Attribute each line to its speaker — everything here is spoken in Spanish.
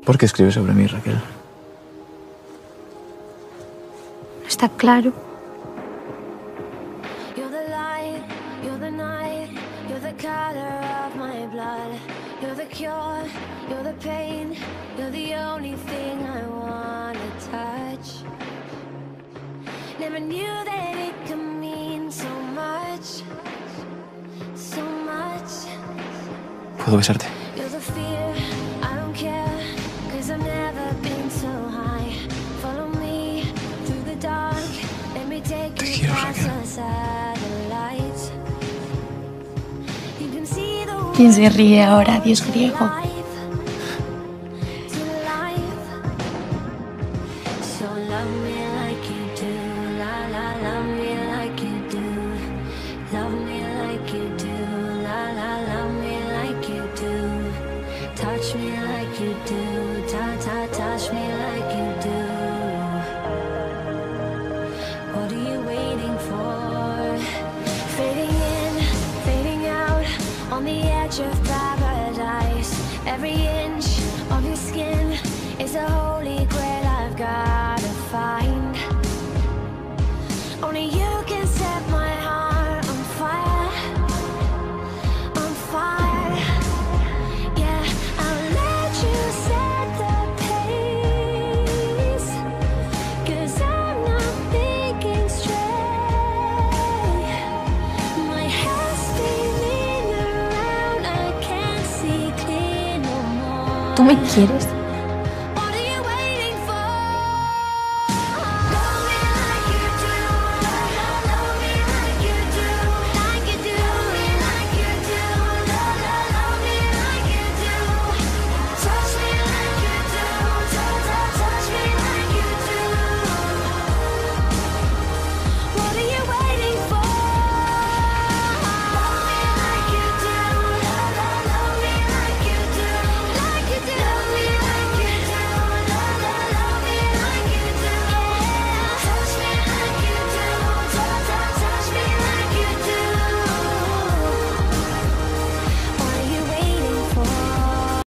Speaker 1: ¿Por qué escribes sobre mí, Raquel?
Speaker 2: Está claro.
Speaker 1: ¿Puedo besarte? Te quiero, Raquel.
Speaker 2: ¿Quién se ríe ahora, dios griego?
Speaker 3: Touch me like you do, touch me like you do. What are you waiting for? Fading in, fading out, on the edge of paradise. Every inch of your skin is a holy grail I've gotta find. Only you can set my heart on fire, on fire. Yeah, I'll let you set the pace, 'cause I'm not thinking straight. My head's spinning around, I can't see clear no more.
Speaker 2: ¿Tú me quieres?